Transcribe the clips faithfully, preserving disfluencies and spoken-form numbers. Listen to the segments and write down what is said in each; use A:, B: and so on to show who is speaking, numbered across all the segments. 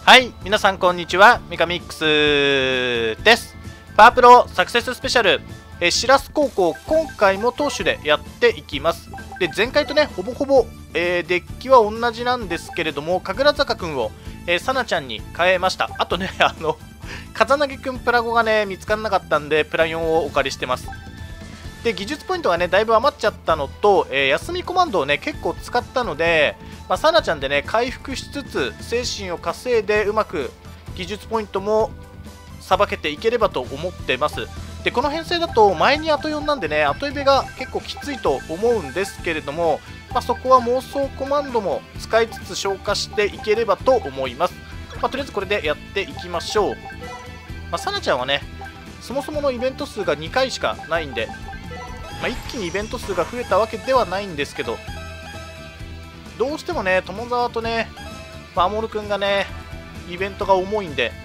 A: はい、皆さんこんにちは、ミカミックスです。パワープロサクセススペシャル、えー、シラス高校、今回も投手でやっていきます。で、前回とね、ほぼほぼ、えー、デッキは同じなんですけれども、神楽坂くんを、えー、さなちゃんに変えました。あとね、あの、風投げくんプラゴがね、見つからなかったんで、プラよんをお借りしてます。で、技術ポイントがね、だいぶ余っちゃったのと、えー、休みコマンドをね、結構使ったので、まあ、サナちゃんでね、回復しつつ、精神を稼いで、うまく技術ポイントもさばけていければと思ってます。で、この編成だと、前にあとよんなんでね、後エベが結構きついと思うんですけれども、まあ、そこは妄想コマンドも使いつつ消化していければと思います。まあ、とりあえずこれでやっていきましょう。まあ、サナちゃんはね、そもそものイベント数がにかいしかないんで、まあ、一気にイベント数が増えたわけではないんですけど、どうしてもね、友沢とね、守くんがね、イベントが重いんで、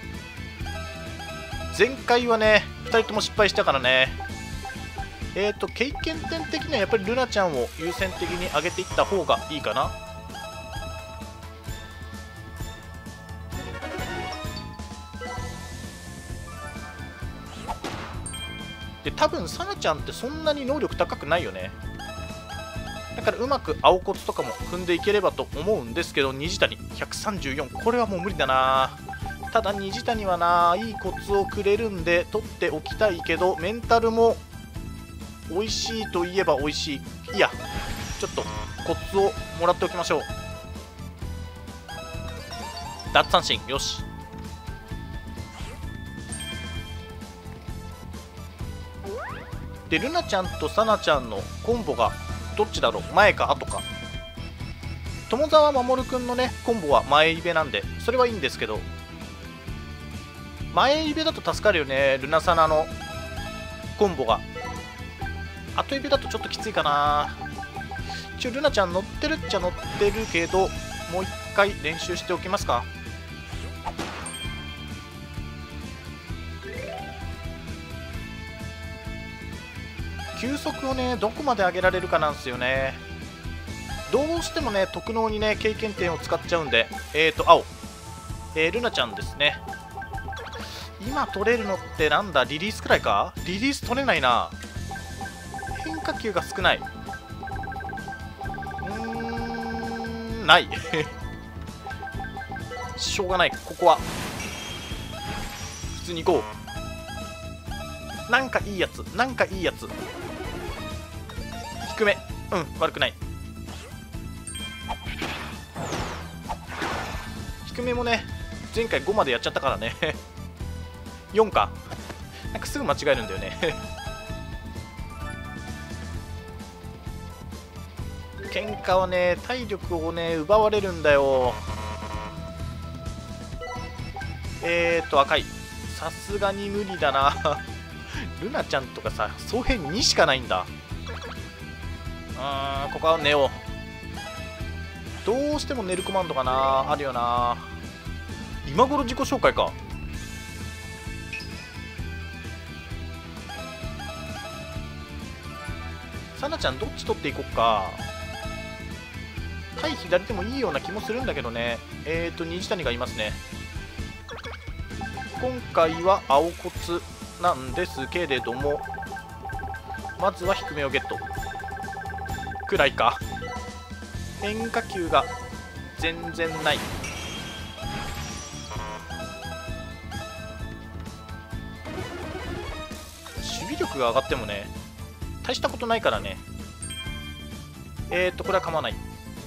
A: 前回はね、ふたりとも失敗したからね、えっと、経験点的にはやっぱりルナちゃんを優先的に上げていった方がいいかな。で、多分サナちゃんってそんなに能力高くないよね。だからうまく青コツとかも踏んでいければと思うんですけど、虹谷ひゃくさんじゅうよん、これはもう無理だな。ただ虹谷はないいコツをくれるんで取っておきたいけど、メンタルも美味しいといえば美味しい。いや、ちょっとコツをもらっておきましょう。奪三振、よし。で、ルナちゃんとサナちゃんのコンボがどっちだろう、前か後か。友沢守くんのね、コンボは前イベなんで、それはいいんですけど、前イベだと助かるよね、ルナサナのコンボが。後イベだとちょっときついかな。一応ルナちゃん乗ってるっちゃ乗ってるけど、もう一回練習しておきますか。球速をね、どこまで上げられるかなんですよね。どうしてもね、特能にね、経験点を使っちゃうんで、えーと、青。えー、ルナちゃんですね。今取れるのってなんだ、リリースくらいか？リリース取れないな。変化球が少ない。うーん、ない。しょうがない、ここは。普通に行こう。なんかいいやつ、なんかいいやつ。低め、うん、悪くない。低めもね、前回ごまでやっちゃったからね。よんか。なんかすぐ間違えるんだよね。喧嘩はね、体力をね、奪われるんだよ。えーと、赤い。さすがに無理だな。ルナちゃんとかさ、総編にしかないんだ。あー、ここは寝よう。どうしても寝るコマンドかな、あるよな。今頃自己紹介か。サナちゃんどっち取っていこっか。対左でもいいような気もするんだけどね。えーと虹谷がいますね。今回は青コツなんですけれども、まずは低めをゲットくらいか。変化球が全然ない。守備力が上がってもね、大したことないからね。えーっとこれは構わない。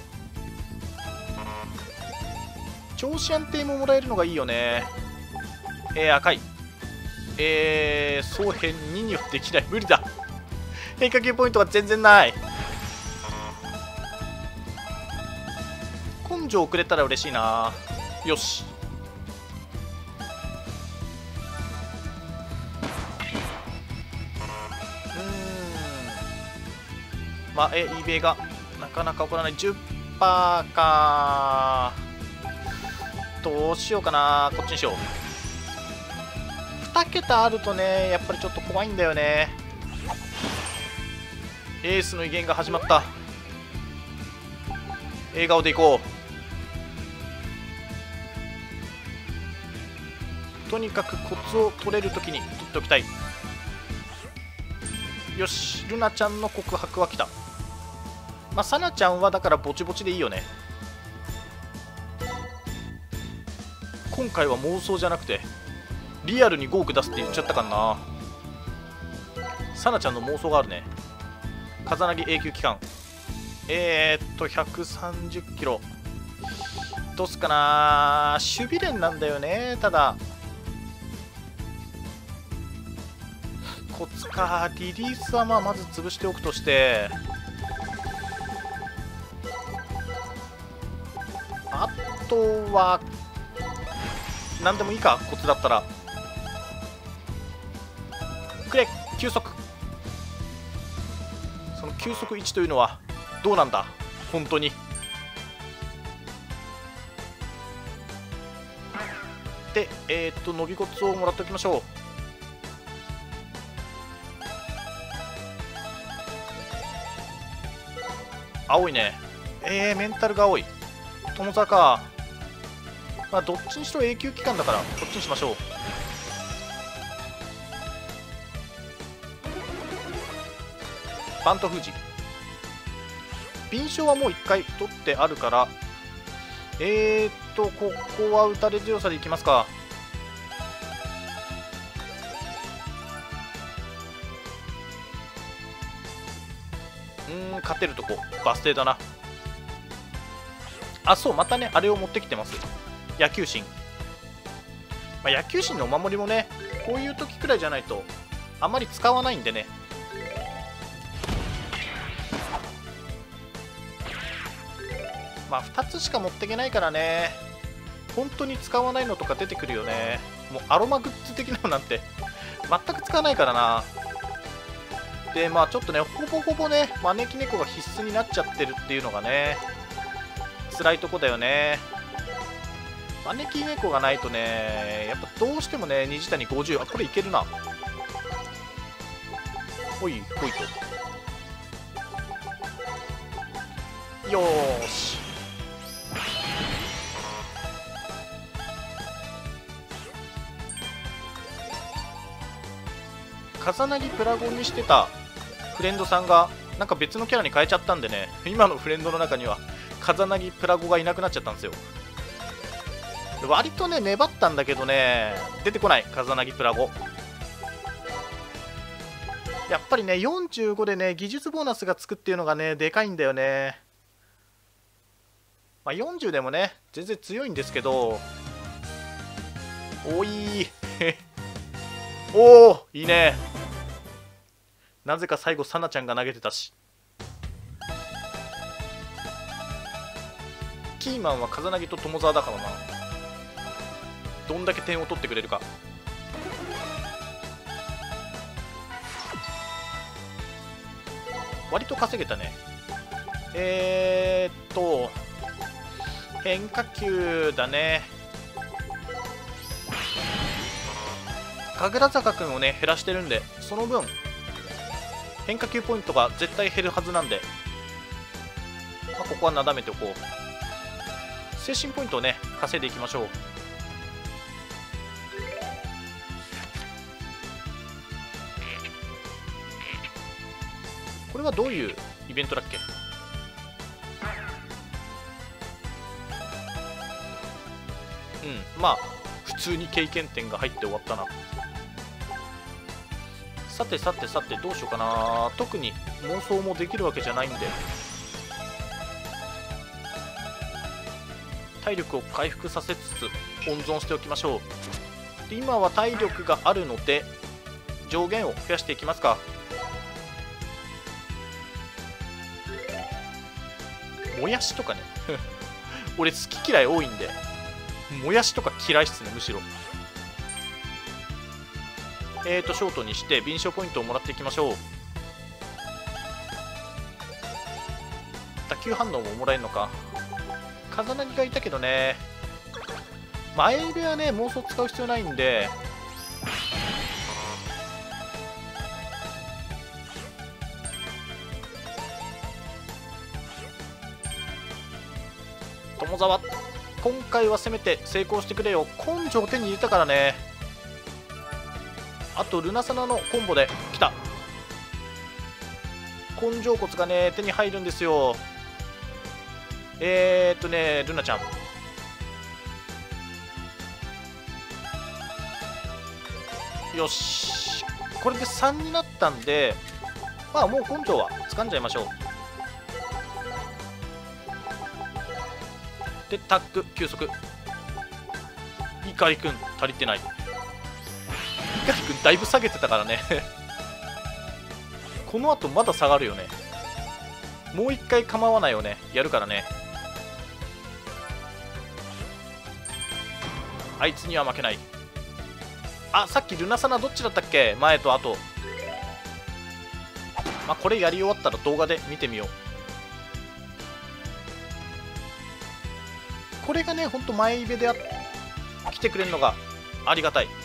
A: 調子安定ももらえるのがいいよね。えー、赤い。えー、総変ににはできない。無理だ。変化球ポイントが全然ない。根性くれたら嬉しいな。よし。うーん。まあ、え、イベがなかなか起こらない。じゅっパーセント か。どうしようかな。こっちにしよう。に桁あるとね、やっぱりちょっと怖いんだよね。エースの威厳が始まった。笑顔でいこう。 とにかくコツを取れるときに取っておきたい。よし、ルナちゃんの告白は来た。まあサナちゃんはだからぼちぼちでいいよね。今回は妄想じゃなくてリアルにごおく出すって言っちゃったかな。サナちゃんの妄想があるね。風なぎ永久期間、えー、っとひゃくさんじゅっキロどうすかな。守備練なんだよね。ただコツか。リリースはまあまず潰しておくとして、あとは何でもいいか。コツだったらくれ球速。その球速いちというのはどうなんだ本当に。でえー、っと伸びコツをもらっておきましょう。青いね。えー、メンタルが青い。友沢か。まあどっちにしろ永久期間だからこっちにしましょう。バント封じ。敏捷はもういっかい取ってあるから、えーっとここは打たれ強さでいきますか。うーん勝てるとこバス停だな。あ、そう、またねあれを持ってきてます。野球神、まあ、野球神のお守りもねこういう時くらいじゃないとあんまり使わないんでね。まあふたつしか持っていけないからね。本当に使わないのとか出てくるよね。もうアロマグッズ的なのなんて全く使わないからな。でまあちょっとねほぼほぼね招き猫が必須になっちゃってるっていうのがね辛いとこだよね。招き猫がないとねやっぱどうしてもね虹谷ごじゅう、あこれいけるな。ほいほいと。よーし、風なぎプラゴンにしてたフレンドさんがなんか別のキャラに変えちゃったんでね、今のフレンドの中には風なぎプラゴがいなくなっちゃったんですよ。割とね粘ったんだけどね出てこない風なぎプラゴ。やっぱりねよんじゅうごでね技術ボーナスがつくっていうのがねでかいんだよね。まあ、よんじゅうでもね全然強いんですけど、おいおおいいね。なぜか最後サナちゃんが投げてたし。キーマンは風なぎと友沢だからな。どんだけ点を取ってくれるか。割と稼げたね。えー、っと変化球だね。神楽坂君をね減らしてるんでその分変化球ポイントが絶対減るはずなんで、まあ、ここはなだめておこう。精神ポイントをね稼いでいきましょう。これはどういうイベントだっけ。うんまあ普通に経験点が入って終わったな。さてさてさてどうしようかな。特に妄想もできるわけじゃないんで体力を回復させつつ温存しておきましょう。で今は体力があるので上限を増やしていきますか。もやしとかね俺好き嫌い多いんでもやしとか嫌いっすねむしろ。えーとショートにして敏捷ポイントをもらっていきましょう。打球反応ももらえるのか。風なぎがいたけどね前入れはね妄想使う必要ないんで友沢今回はせめて成功してくれよ。根性手に入れたからねあとルナサナのコンボで来た。根性骨がね手に入るんですよ。えー、っとねルナちゃん、よし、これでさんになったんで、まあもう根性は掴んじゃいましょう。でタック休息。碇くん足りてない。碇くんだいぶ下げてたからねこの後まだ下がるよね。もう一回構わないよね、やるからね。あいつには負けない。あ、さっきルナサナどっちだったっけ、前と後。まあこれやり終わったら動画で見てみよう。これがねほんと前イベであ来てくれるのがありがたい。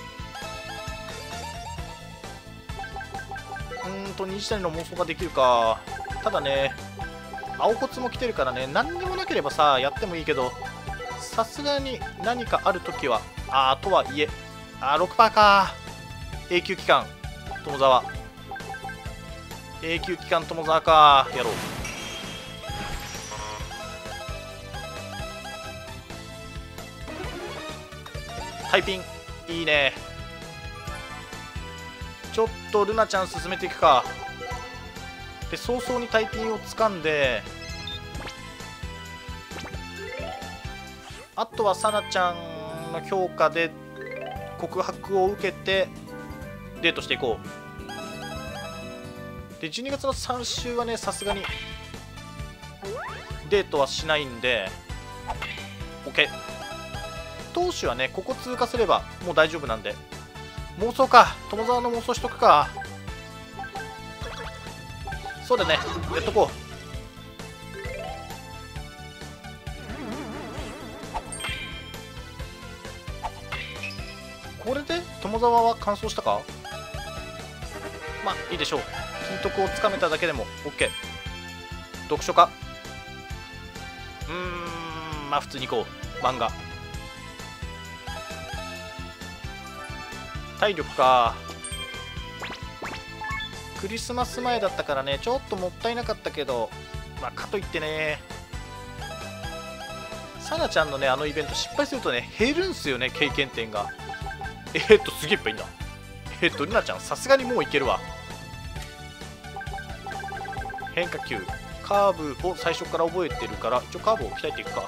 A: うーんと虹谷の妄想ができるか。ただね青骨も来てるからね、何にもなければさやってもいいけど、さすがに何かあるときは、あーとはいえ、あー ろくパーセント か。永久期間友沢、永久期間友沢か。やろう。タイピンいいね。ちょっとルナちゃん進めていくか。で早々にタイピンを掴んで、あとはサナちゃんの評価で告白を受けてデートしていこう。でじゅうにがつのさん週はねさすがにデートはしないんで OK。 投手はねここ通過すればもう大丈夫なんで、妄想か、友沢の妄想しとくか。そうだね、やっとこう。これで友沢は完走したか。まあいいでしょう。金徳をつかめただけでも OK。 読書か、うーんまあ普通に行こう。漫画、体力か。クリスマス前だったからねちょっともったいなかったけど、まあかといってねサナちゃんのねあのイベント失敗するとね減るんすよね、経験点が。えー、っとすげえいっぱいいんだ。えー、っとルナちゃんさすがにもういけるわ。変化球カーブを最初から覚えてるから一応カーブを鍛えていくか。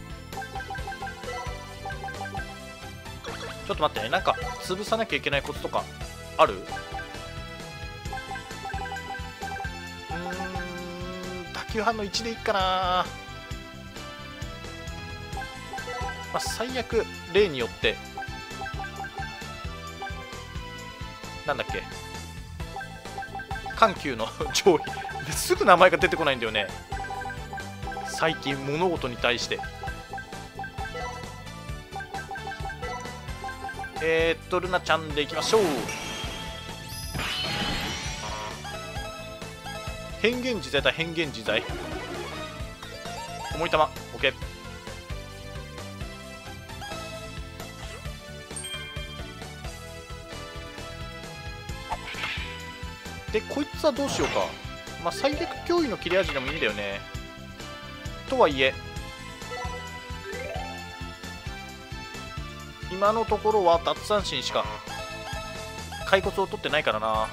A: ちょっと待ってね、なんか潰さなきゃいけないコツとかある？うーん打球反応いちでいいかな。まあ、最悪例によってなんだっけ、緩急の上位ですぐ名前が出てこないんだよね最近物事に対して。えー、っとルナちゃんでいきましょう。変幻自在だ、変幻自在。重い球 OK。 でこいつはどうしようか。まあ最悪脅威の切れ味でもいいんだよね。とはいえ今のところは奪三振しか骸骨を取ってないからな。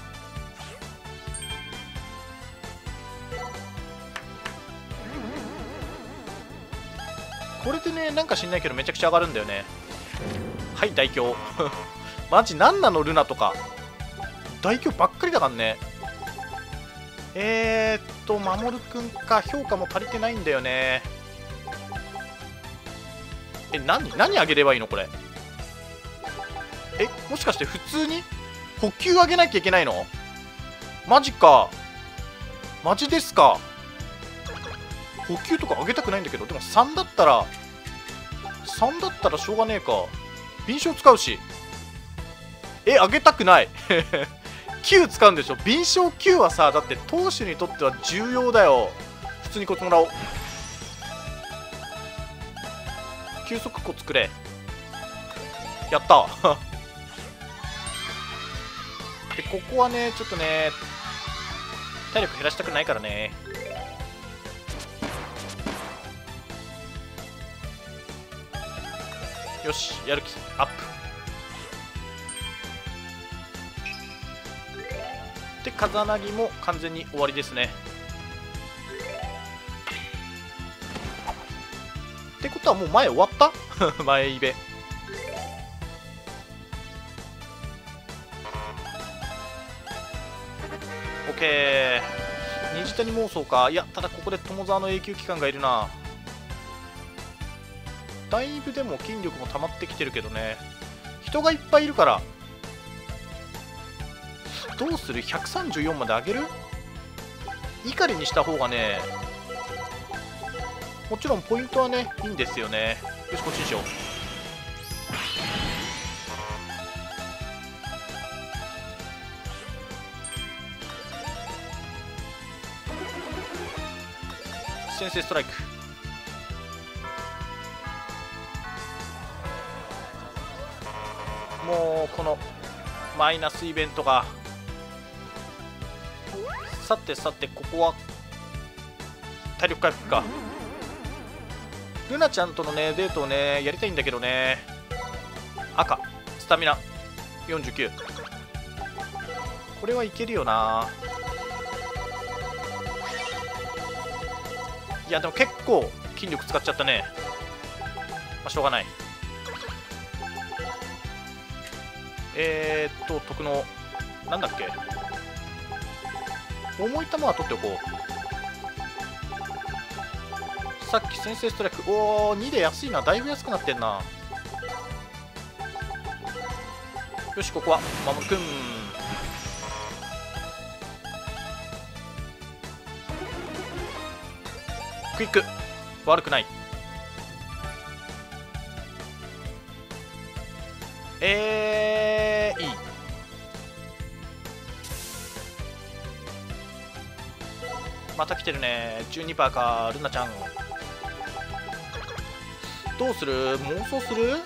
A: これでねなんか知んないけどめちゃくちゃ上がるんだよね。はい大凶マジなんなのルナとか大凶ばっかりだからね。えー、っと守くんか、評価も足りてないんだよね。え何何あげればいいのこれ。えもしかして普通に補給上げなきゃいけないの？マジかマジですか。補給とか上げたくないんだけど、でもさんだったらさんだったらしょうがねえか。敏捷使うし、え上げたくないきゅう使うんでしょ。敏捷きゅうはさだって投手にとっては重要だよ。普通にコツもらおう。急速コツくれ。やったでここはねちょっとね体力減らしたくないからね。よし、やる気アップで、風なぎも完全に終わりですね。ってことはもう前終わった前イベ。オッケー、虹谷妄想か。いや、ただここで友沢の永久期間がいるな。だいぶでも筋力も溜まってきてるけどね、人がいっぱいいるからどうする。ひゃくさんじゅうよんまで上げる。怒りにした方がね、もちろんポイントはねいいんですよね。よし、こっちにしよう。先制ストライク。もうこのマイナスイベントが、さてさて、ここは体力回復か。ルナちゃんとのねデートをねやりたいんだけどね。赤スタミナよんじゅうきゅう、これはいけるよな。いやでも結構筋力使っちゃったね。まあ、しょうがない。えー、っと徳のなんだっけ、重い球は取っておこう。さっき先制ストライク、おおにで安いな。だいぶ安くなってんな。よし、ここは守くん。クイック悪くない。えー、いい。また来てるね。 じゅうにパーセント か。ルナちゃんどうする。妄想する。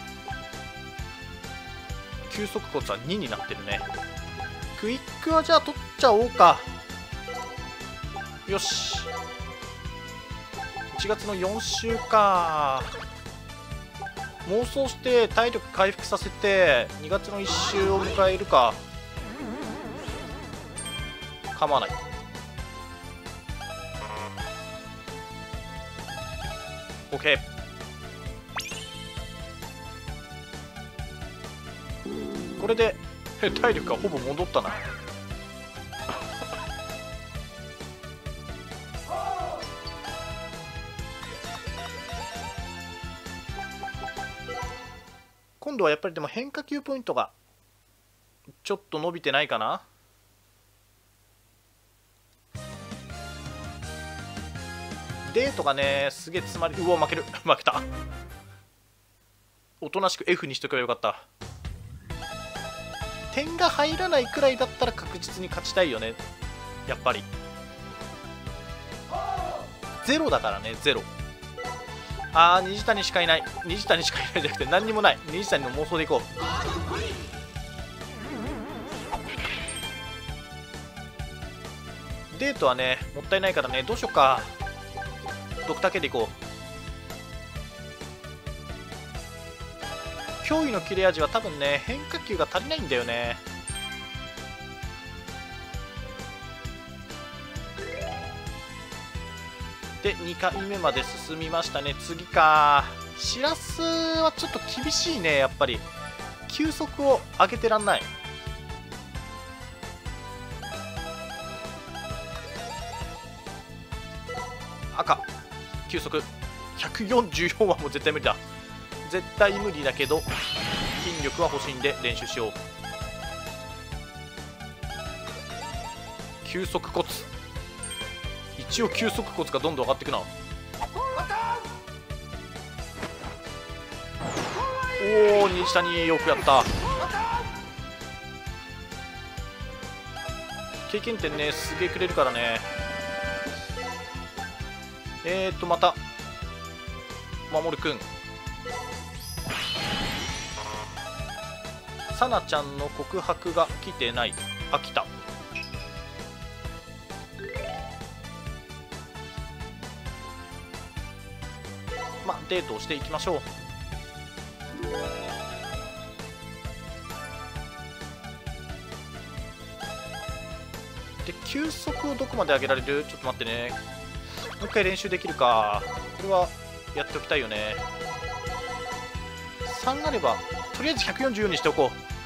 A: 急速骨はにになってるね。クイックはじゃあ取っちゃおうか。よし、いちがつのよん週か。妄想して体力回復させてにがつのいっ週を迎えるか。構わない。OK。 これで体力がほぼ戻ったな。今度はやっぱりでも変化球ポイントがちょっと伸びてないかな。デートがねすげえ詰まり、うわ負ける負けた。おとなしく エフ にしとけばよかった。点が入らないくらいだったら確実に勝ちたいよね、やっぱり。ゼロだからね、ゼロ。あー、虹谷しかいない。虹谷しかいないじゃなくて何にもない。虹谷の妄想でいこう。デートはねもったいないからね。どうしよっか。ドクター K でいこう。驚異の切れ味は多分ね変化球が足りないんだよね。でにかいめまで進みましたね。次か。しらすはちょっと厳しいね。やっぱり球速を上げてらんない。赤球速ひゃくよんじゅうよんはもう絶対無理だ。絶対無理だけど筋力は欲しいんで練習しよう。球速コツ、一応球速コツがどんどん上がっていくな。おお、虹谷よくやった。経験点ねすげえくれるからね。えーとまた守くんさなちゃんの告白が来てない。あ、来た。まあデートをしていきましょう。で、球速をどこまで上げられる？ちょっと待ってね。もう一回練習できるか。これはやっておきたいよね。さんあればとりあえずひゃくよんじゅうよんにしておこ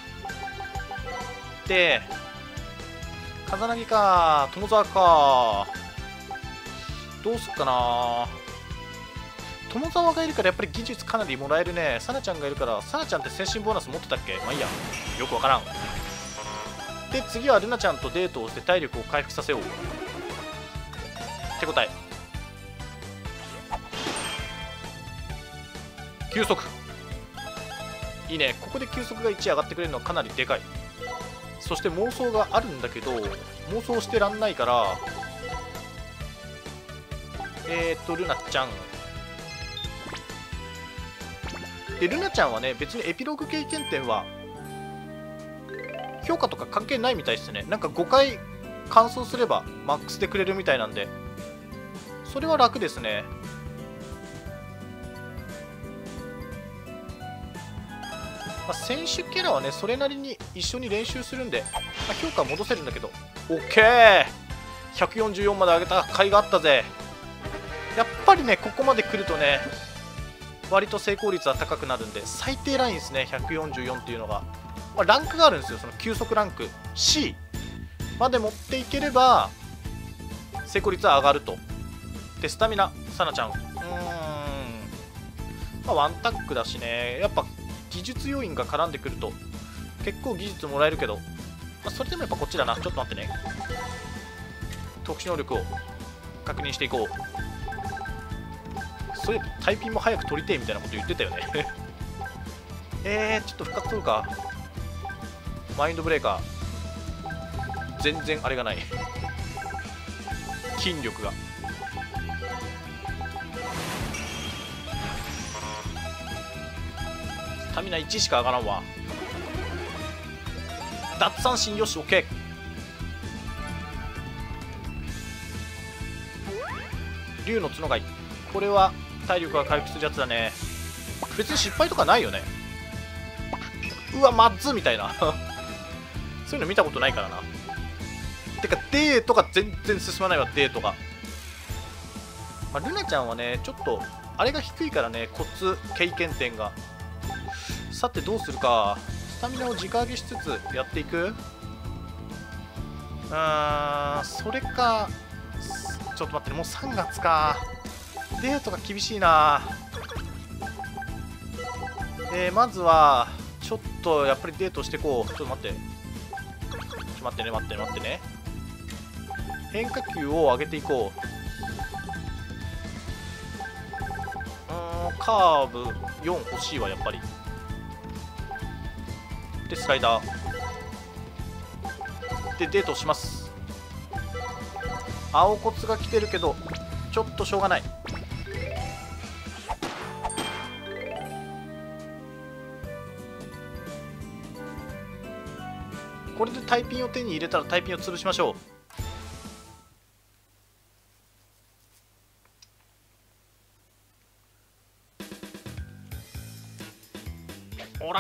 A: う。で、風投げか、友沢か、どうすっかな。友沢がいるからやっぱり技術かなりもらえるね。さなちゃんがいるから、さなちゃんって精神ボーナス持ってたっけ？まあいいや、よくわからん。で、次はルナちゃんとデートをして体力を回復させよう。手応え。球速。いいね。ここで球速がいち上がってくれるのはかなりでかい。そして妄想があるんだけど、妄想してらんないから、えーっと、ルナちゃん。で、ルナちゃんはね、別にエピローグ経験点は、評価とか関係ないみたいですね。なんかごかい完走すればマックスでくれるみたいなんで、それは楽ですね。まあ、選手キャラはね、それなりに一緒に練習するんで、まあ、評価は戻せるんだけど、OK！ ひゃくよんじゅうよんまで上げた甲斐があったぜ。やっぱりね、ここまで来るとね、割と成功率は高くなるんで、最低ラインですね、ひゃくよんじゅうよんっていうのが。まあ、ランクがあるんですよ、その急速ランク シー まで持っていければ成功率は上がると。で、スタミナ、さなちゃん、うーん、まあ、ワンタックだしね、やっぱ技術要因が絡んでくると結構技術もらえるけど、まあ、それでもやっぱこっちだな。ちょっと待ってね、特殊能力を確認していこう。そういえばタイピンも早く取りてえみたいなこと言ってたよねえー、ちょっと復活取るか。マインドブレーカー、全然あれがない筋力が。スタミナいちしか上がらんわ。奪三振、よし OK。 竜の角貝、これは体力が回復するやつだね。別に失敗とかないよね。うわまずみたいなそういうの見たことないからな。てかデートが全然進まないわ。デートが、まあ、ルナちゃんはねちょっとあれが低いからね、コツ経験点が。さてどうするか。スタミナを直上げしつつやっていく。うーん、それか。ちょっと待ってね、もうさんがつか。デートが厳しいな。えー、まずはちょっとやっぱりデートしていこう。ちょっと待ってちょっと待ってね待ってね待ってね変化球を上げていこう。うーん、カーブよん欲しいわやっぱり。でスライダーでデートします。青骨が来てるけどちょっとしょうがない。これでタイピンを手に入れたらタイピンを潰しましょう。ほら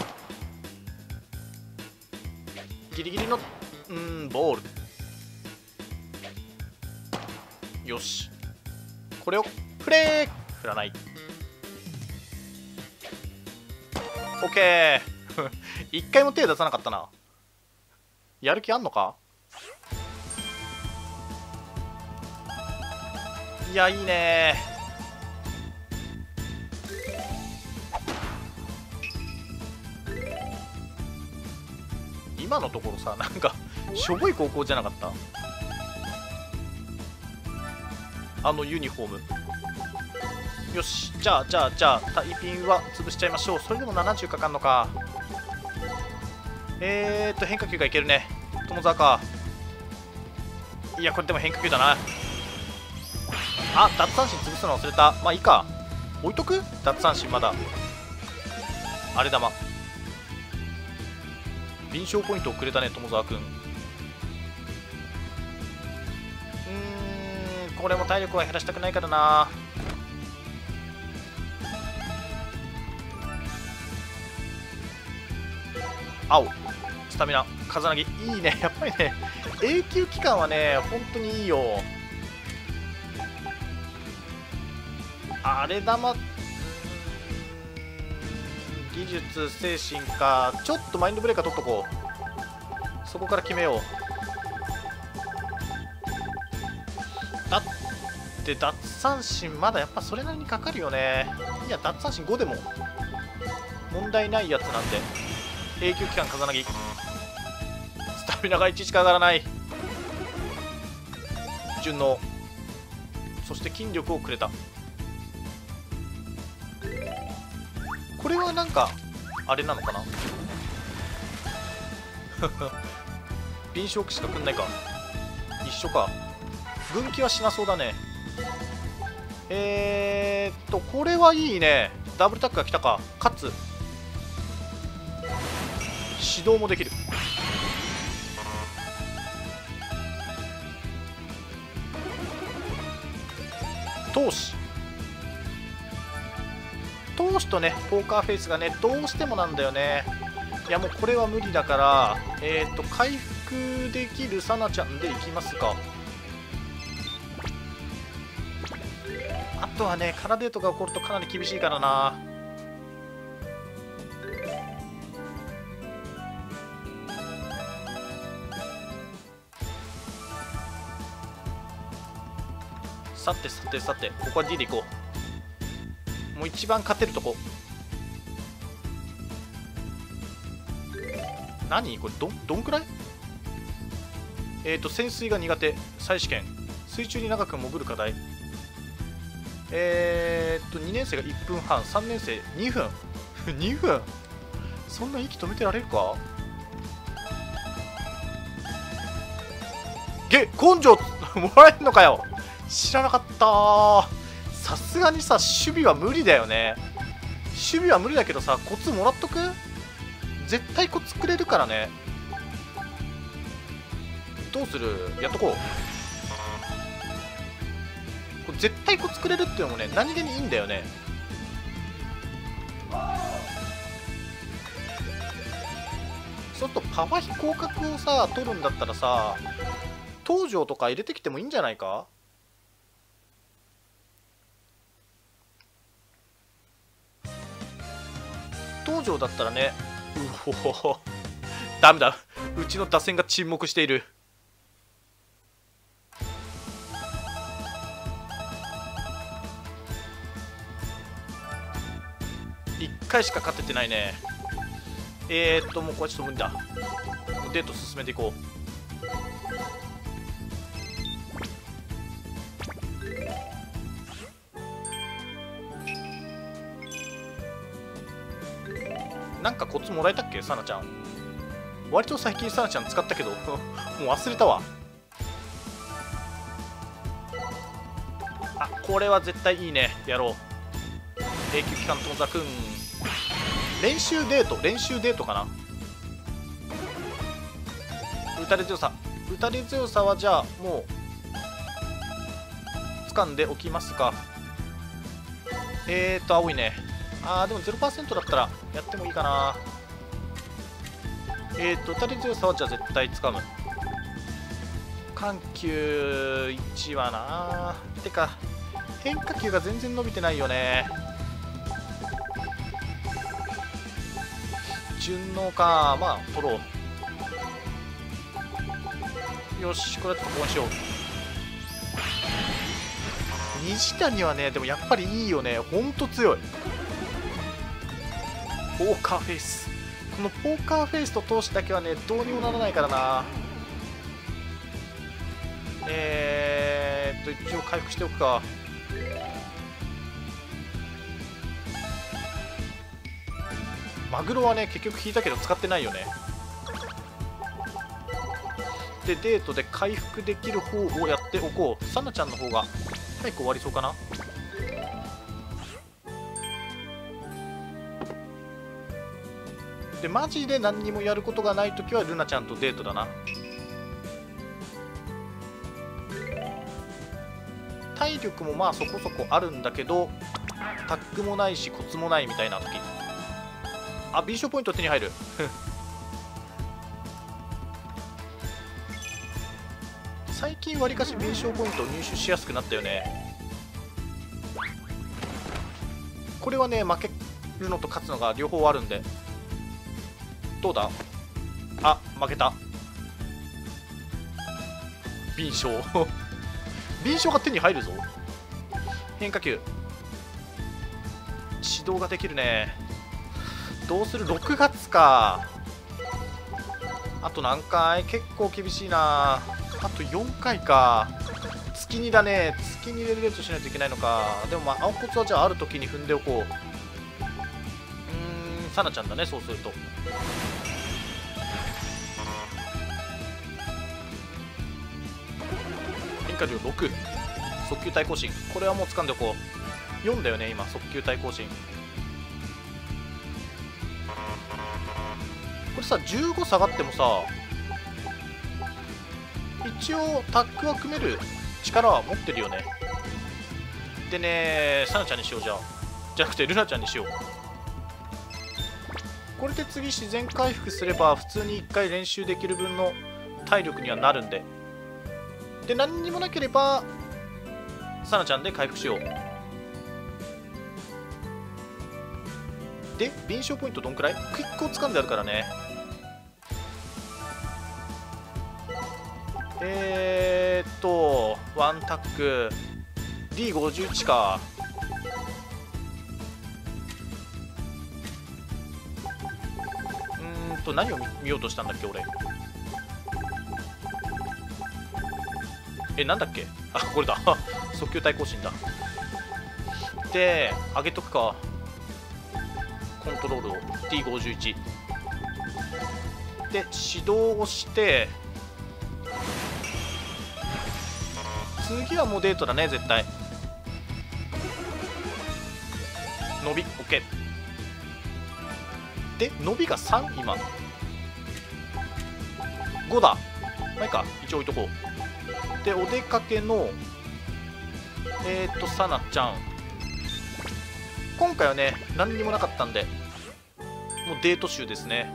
A: ギリギリのうーんボール。よし、これをプレー振らない。 OK 一回も手出さなかったな。やる気あんのか。いやいいね。今のところさ、なんかしょぼい高校じゃなかった？あのユニフォーム。よし、じゃあじゃあじゃあタイピンは潰しちゃいましょう。それでもななじゅうかかんのか。えーっと変化球がいけるね。友沢か。いやこれでも変化球だな。あ、奪三振潰すの忘れた。まあいいか、置いとく。奪三振まだあれ玉。 敏捷ポイントをくれたね、友沢くん。うーん、これも体力は減らしたくないからな。青スタミナ風なぎいいね。やっぱりね、永久期間はね本当にいいよ。あれ玉、技術精神か。ちょっとマインドブレーカー取っとこう。そこから決めよう。だって奪三振まだやっぱそれなりにかかるよね。いや奪三振ごでも問題ないやつなんで。永久期間風なぎ、スタミナがいちしか上がらない。順応、そして筋力をくれた。これはなんかあれなのかな。敏捷しかくんないか。一緒か。分岐はしなそうだね。えーっとこれはいいね。ダブルタックが来たか。かつ指導もできる。投手投手とねポーカーフェイスがねどうしてもなんだよね。いやもうこれは無理だから、えー、と回復できるサナちゃんでいきますか。あとはねカラデートが起こるとかなり厳しいからな。さてさてさて、ここは D でいこう。もう一番勝てるとこ。何これ、どどんくらい。えっ、ー、と潜水が苦手、再試験、水中に長く潜る課題。えっ、ー、とにねん生がいっぷんはん、さんねん生にふんにふん、そんな息止めてられるか。げ根性もらえるのかよ。知らなかった。さすがにさ守備は無理だよね。守備は無理だけどさ、コツもらっとく。絶対コツくれるからね。どうする、やっとこう。これ絶対コツくれるっていうのもね何気にいいんだよね。そうするとパワー比広角をさ取るんだったらさ、東條とか入れてきてもいいんじゃないか。東條だったらね。うほほほ、ダメだ、うちの打線が沈黙している。いっかいしか勝ててないね。えーっともうこれちょっと無理だ。デート進めていこう。なんかコツもらえたっけ、サナちゃん。割と最近サナちゃん使ったけどもう忘れたわ。あ、これは絶対いいね。やろう。永久期間友沢くん、練習デート、練習デートかな。打たれ強さ、打たれ強さはじゃあもう掴んでおきますか。えーと青いね。あーでも ゼロパーセント だったらやってもいいかな。えーと打たれ強さはじゃあ絶対掴む。緩急いちはな。てか変化球が全然伸びてないよね。順応か。まあ取ろう。よし、これはちょっとこうにしよう。虹谷はねでもやっぱりいいよね。ほんと強い。ポーカーフェイス、このポーカーフェイスと投手だけはねどうにもならないからな。えーっと一応回復しておくか。マグロはね結局引いたけど使ってないよね。でデートで回復できる方をやっておこう。サナちゃんの方が早く終わりそうかな。 でマジで何にもやることがないときはルナちゃんとデートだな。体力もまあそこそこあるんだけどタックもないしコツもないみたいな時、あ、B 賞ポイント手に入る最近わりかし B 賞ポイントを入手しやすくなったよね。これはね、負けるのと勝つのが両方あるんで。どうだ、あ、負けた。敏捷敏捷が手に入るぞ。変化球指導ができるね。どうする、ろくがつか。あと何回、結構厳しいな。あとよんかいか。月にだね。月にレベルとしないといけないのか。でもまあ青コツはじゃあある時に踏んでおこう。うーん、サナちゃんだね、そうすると。変化量ろく、速球対抗心、これはもう掴んでおこう。よんだよね今、速球対抗心。これさじゅうご下がってもさ、一応タックは組める力は持ってるよね。でね、サナちゃんにしよう。じゃあじゃなくてルナちゃんにしよう。これで次自然回復すれば普通にいっかい練習できる分の体力にはなるんで、で何にもなければサナちゃんで回復しよう。で敏捷ポイントどんくらい？クイックを掴んであるからね。えーっとワンタック ディーごじゅういち か。うーんと何を 見, 見ようとしたんだっけ俺。え、なんだっけ、あ、これだ速球対抗心だ。で上げとくか、コントロールを ディーごじゅういち で指導をして、次はもうデートだね絶対。伸び OK で、伸びがさん、今ごだ。まあいいか、一応置いとこう。でお出かけのえっ、ー、とサナちゃん、今回はね何にもなかったんでもうデート集ですね。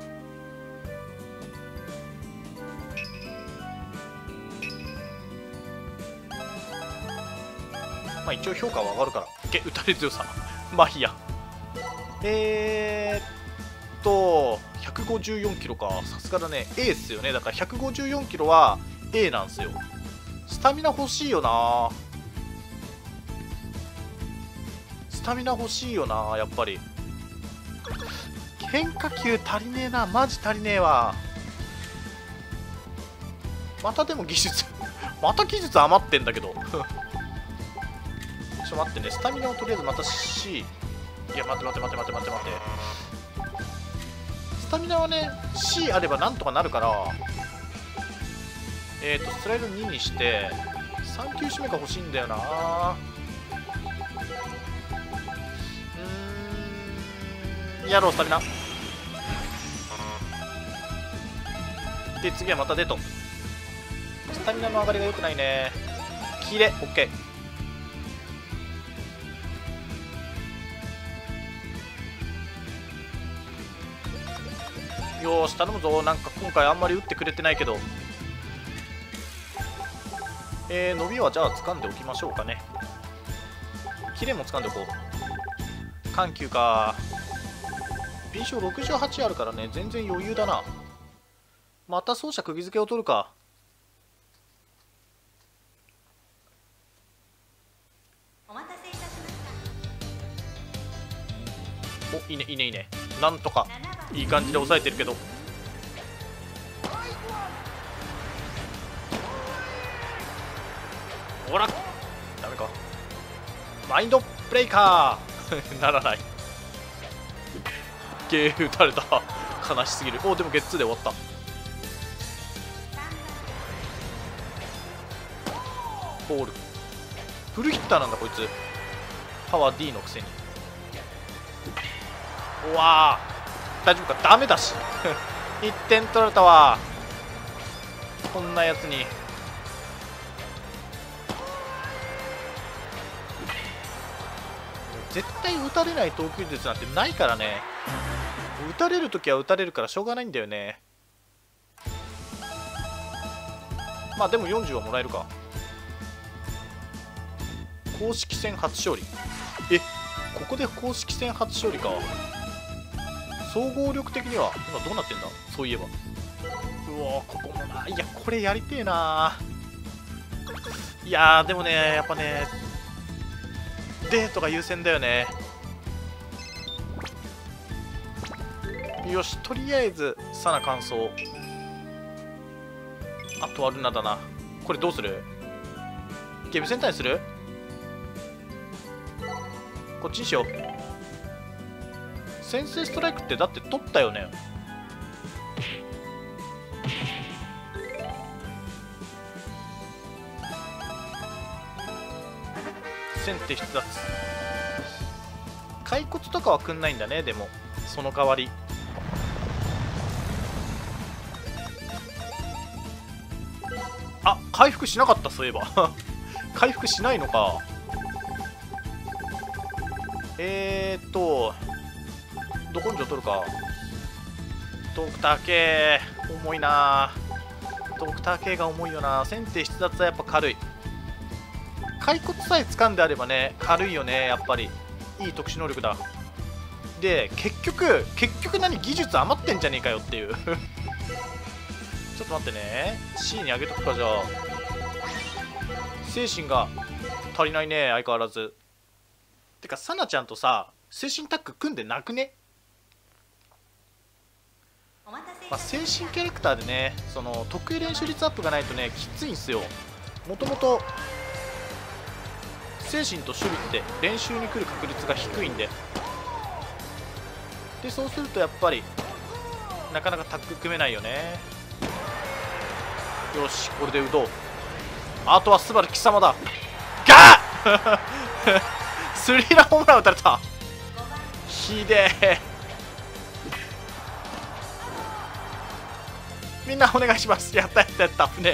A: まあ一応評価は上がるから。け打たれ強さまあいいや。えーっとひゃくごじゅうよんキロか。さすがだね A っすよね。だからひゃくごじゅうよんキロは A なんすよ。スタミナ欲しいよな。スタミナ欲しいよなやっぱり。変化球足りねえな、マジ足りねえわ。またでも技術また技術余ってんだけどちょっと待ってね、スタミナをとりあえずまた C。 いや待って待って待って待って待って待って、スタミナはね C あればなんとかなるから、えっとスライドににしてさん球種目が欲しいんだよな。うーん、やろうスタミナで、次はまたデート。スタミナの上がりが良くないね。キレ OK。 よーし頼むぞ。なんか今回あんまり打ってくれてないけど、えー、伸びはじゃあ掴んでおきましょうかね。キレも掴んでおこう。緩急か。敏捷ろくじゅうはちあるからね、全然余裕だな。また走者釘付けを取るか。お待たせいたしました。お、いいねいいねいいね。なんとかいい感じで抑えてるけど、ほらダメか。マインドブレイカーならない。ゲー打たれた悲しすぎる。お、でもゲッツーで終わった。ボールフルヒッターなんだこいつ。パワー D のくせに。うわ大丈夫か。ダメだしいってん取られたわ、こんなやつに。絶対打たれない投球術なんてないからね。打たれるときは打たれるからしょうがないんだよね。まあでもよんじゅうはもらえるか。公式戦初勝利。え、ここで公式戦初勝利か。総合力的には今どうなってんだ、そういえば。うわ、ここもな。いや、これやりてえな。いやーでもね、やっぱね、デートが優先だよね。よし、とりあえずサナ完走。あとはルナだな。これどうする？ゲームセンターにする？こっちにしよう。先制ストライクってだって取ったよね。先手必殺。骸骨とかはくんないんだね。でもその代わりあ、回復しなかった。そういえば回復しないのか。えーっとど根性取るか。ドクター系重いな。ドクター系が重いよな。先手必殺はやっぱ軽い。骸骨さえ掴んであればね、軽いよね。やっぱりいい特殊能力だ。で結局結局何、技術余ってんじゃねえかよっていうちょっと待ってね。 C に上げとくか。じゃあ精神が足りないね、相変わらず。てかサナちゃんとさ、精神タッグ組んでなくね。まあ、精神キャラクターでね、その得意練習率アップがないとね、きついんすよ。もともと精神と守備って練習に来る確率が低いんで。でそうするとやっぱりなかなかタッグ組めないよね。よし、これで打とう。あとはスバル貴様だ。ガースリーランホームラン打たれた。ひでえ。みんなお願いします。やったやったやった。船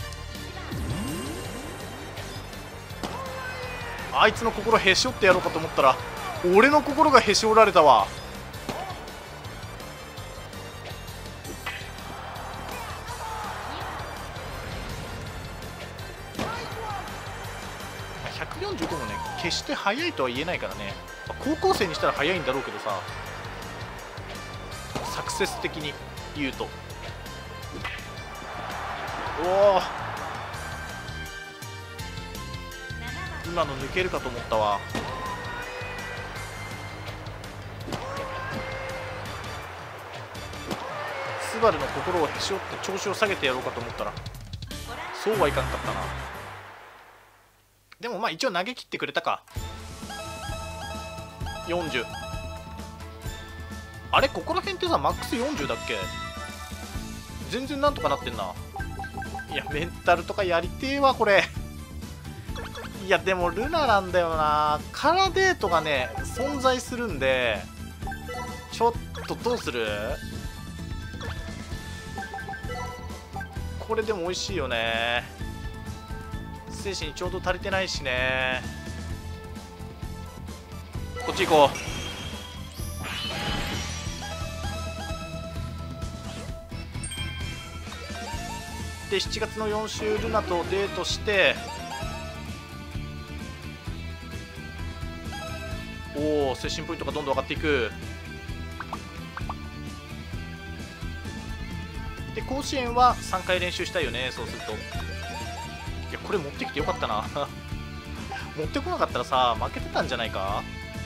A: あいつの心へし折ってやろうかと思ったら俺の心がへし折られたわ。ひゃくよんじゅうごもね、決して速いとは言えないからね。高校生にしたら速いんだろうけどさ、サクセス的に言うと。おお、今の抜けるかと思ったわ。スバルの心をへし折って調子を下げてやろうかと思ったらそうはいかんかったな。でもまあ一応投げ切ってくれたか。よんじゅう。あれ、ここら辺ってさマックスよんじゅうだっけ。全然なんとかなってんな。いやメンタルとかやりてえわこれ。いやでもルナなんだよな。カラデートがね存在するんで、ちょっとどうする。これでも美味しいよね。精神ちょうど足りてないしね。こっち行こう。でしちがつのよん週ルナとデートして、おお精神ポイントがどんどん上がっていく。で甲子園はさんかい練習したいよね。そうすると、いやこれ持ってきてよかったな持ってこなかったらさ負けてたんじゃないか。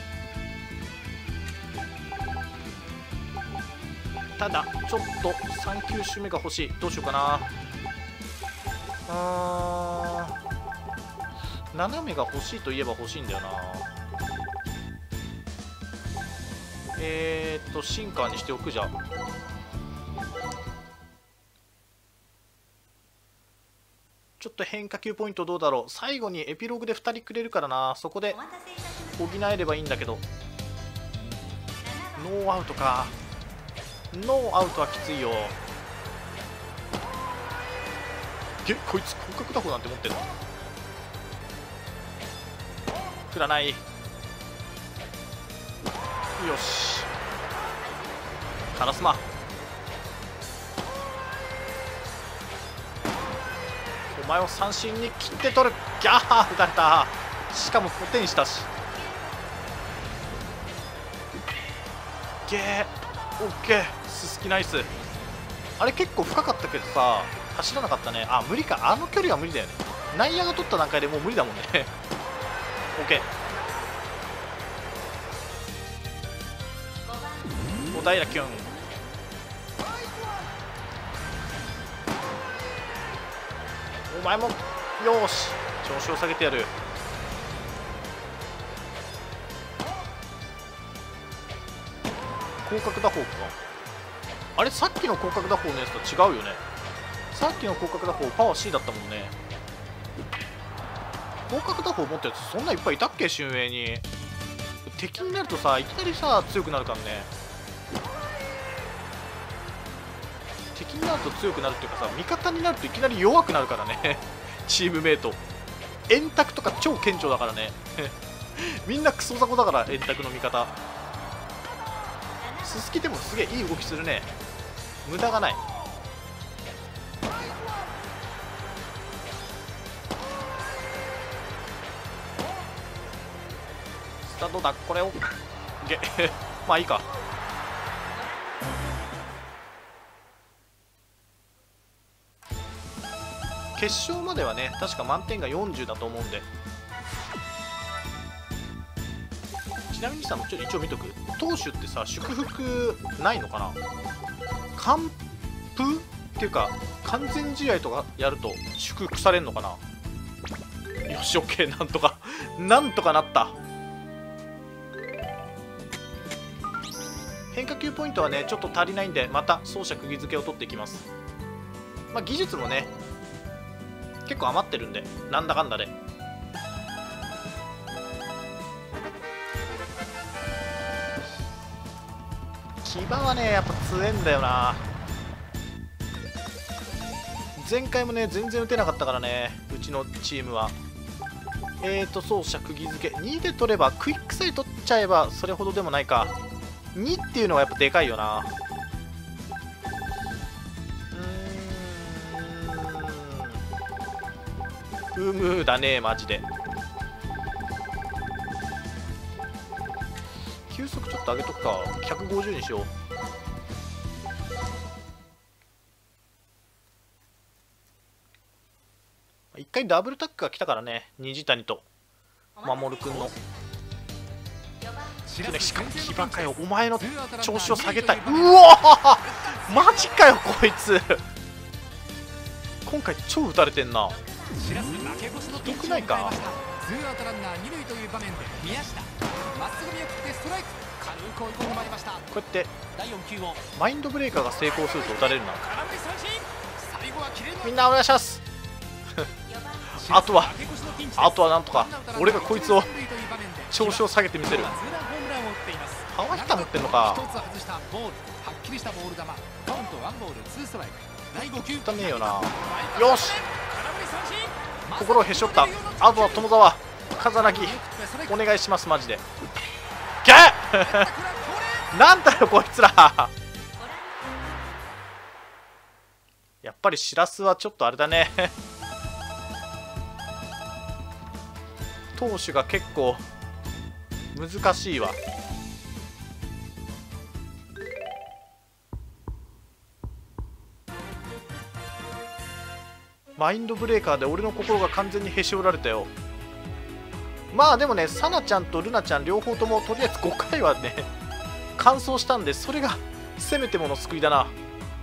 A: ただちょっとさん球種目が欲しい。どうしようかな。あー斜めが欲しいといえば欲しいんだよな。えーっとシンカーにしておく。じゃあちょっと変化球ポイントどうだろう。最後にエピローグでふたりくれるからな。そこで補えればいいんだけど。ノーアウトか。 ノーアウトはきついよ。え、こいつ広角打法なんて持ってるの？振らない。よし、カラスマ、お前を三振に切って取る。ギャー、打たれた。しかもポテにしたし。ゲー、オッケー、ススキナイス。あれ結構深かったけどさ、走らなかったね。あ、無理か、あの距離は無理だよね。内野が取った段階でもう無理だもんね。オッケー、小平キュン。お前もよーし、調子を下げてやる。広角打法か。あれ、さっきの広角打法のやつと違うよね。さっきの広角打法パワー C だったもんね。広角打法持ったやつそんないっぱいいたっけ、俊英に。敵になるとさ、いきなりさ強くなるからね。敵になると強くなるっていうかさ、味方になるといきなり弱くなるからね。チームメイト円卓とか超顕著だからね。みんなクソ雑魚だから、円卓の味方。ススキでもすげえいい動きするね。無駄がない。スタートだ、これをげまあいいか。決勝まではね、確か満点がよんじゅうだと思うんで。ちなみにさ、ちょ一応見とく。投手ってさ、祝福ないのかな。完封っていうか完全試合とかやると祝福されるのかな。よし、 OK、 なんとかなんとかなった。変化球ポイントはねちょっと足りないんで、また走者釘付けを取っていきます。まあ技術もね結構余ってるんで、なんだかんだで。騎馬はねやっぱ強えんだよな。前回もね全然打てなかったからね、うちのチームは。えーと走者釘付けにで取れば、クイックさえ取っちゃえばそれほどでもないか。にっていうのはやっぱでかいよな。うーん、うむだねマジで。球速ちょっと上げとくか。ひゃくごじゅうにしよう。一回ダブルタックが来たからね、虹谷と守君の。しかも騎馬かよ、お前の調子を下げたい。うわマジかよこいつ。今回超打たれてんな。ひどくないか。
B: ツーアウトランナー二塁という場面で宮下まっすぐ見送ってストライク、軽く追い込んでまいりました。こ
A: うやってマインドブレーカーが成功すると打たれるな。みんなお願いします。あとはあとはなんとか俺がこいつを調子を下げてみせる。パワーヒッター持ってんのか。汚ねえよな。よし、心をへし折った。あとは友沢風なぎお願いします、マジで。ゲッなんだよこいつら。やっぱりしらすはちょっとあれだね。投手が結構難しいわ。マインドブレーカーで俺の心が完全にへし折られたよ。まあでもね、サナちゃんとルナちゃん両方ともとりあえずごかいはね完走したんで、それがせめてもの救いだな。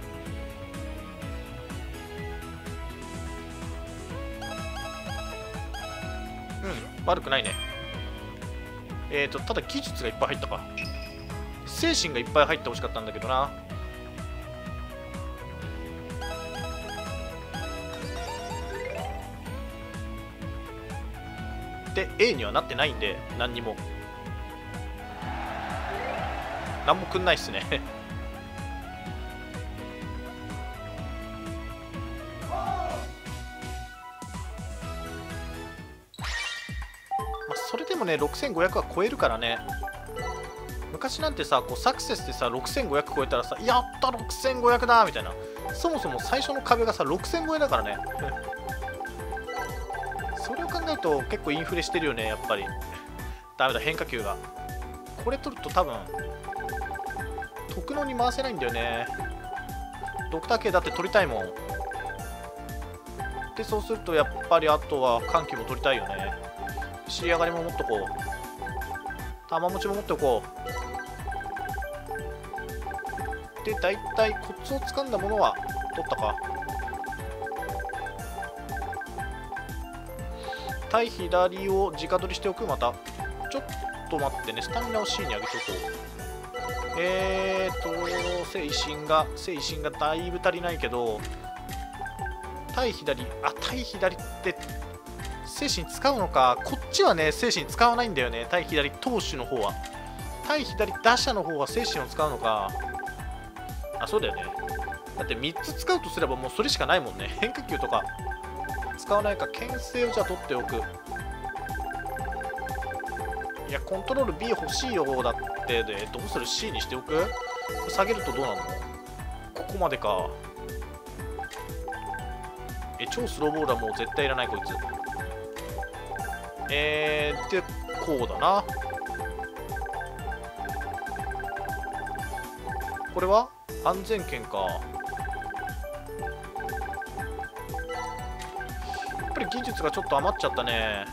A: うん、悪くないね。えーとただ技術がいっぱい入ったか。精神がいっぱい入ってほしかったんだけどな。で A にはなってないんで、何にも何もくんないっすね。 もねろくせんごひゃくは超えるからね。昔なんてさ、こうサクセスでさろくせんごひゃく超えたらさ、やったろくせんごひゃくだみたいな。そもそも最初の壁がさろくせん超えだからね。それを考えると結構インフレしてるよね、やっぱり。ダメだ、変化球が。これ取ると多分特能に回せないんだよね。ドクター系だって取りたいもん。で、そうするとやっぱりあとは緩急も取りたいよね。仕上がりも持っとこう。玉持ちも持っておこう。で、大体コツをつかんだものは取ったか。対左を直取りしておく。またちょっと待ってね、スタミナを C に上げておこう。えーと精神が精神がだいぶ足りないけど、対左、あ、対左って精神使うのか。こっちはね精神使わないんだよね、対左投手の方は。対左打者の方は精神を使うのか。あ、そうだよね。だってみっつ使うとすればもうそれしかないもんね。変化球とか使わないか。牽制をじゃあ取っておく。いや、コントロール B 欲しいよだってで、どうする？ C にしておく？下げるとどうなの？ここまでか。え、超スローボールはもう絶対いらない、こいつ。えー、で、こうだな。これは安全圏か。やっぱり技術がちょっと余っちゃったね。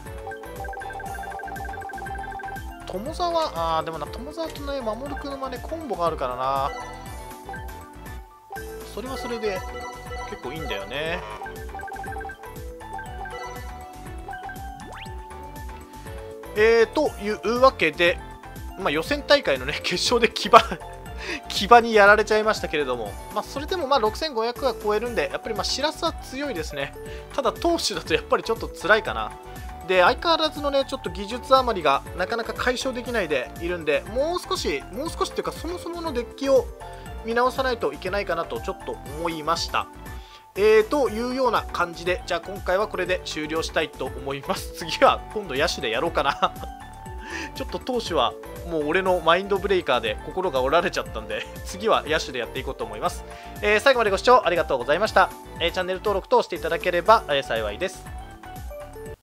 A: 友沢、あーでもな、友沢とね、守君の真似コンボがあるからな。それはそれで結構いいんだよね。えー、というわけで、まあ、予選大会のね、決勝で騎馬騎馬にやられちゃいましたけれども、まあ、それでもまあろくせんごひゃくは超えるんで、やっぱりまあしらすは強いですね。ただ、投手だとやっぱりちょっと辛いかな。で、相変わらずのね、ちょっと技術余りがなかなか解消できないでいるんで、もう少し、もう少しっていうか、そもそものデッキを見直さないといけないかなとちょっと思いました。えー、というような感じで、じゃあ今回はこれで終了したいと思います。次は今度野手でやろうかな。ちょっと投手はもう俺のマインドブレイカーで心が折られちゃったんで、次は野手でやっていこうと思います。えー、最後までご視聴ありがとうございました。えー、チャンネル登録としていただければ、えー、幸いです。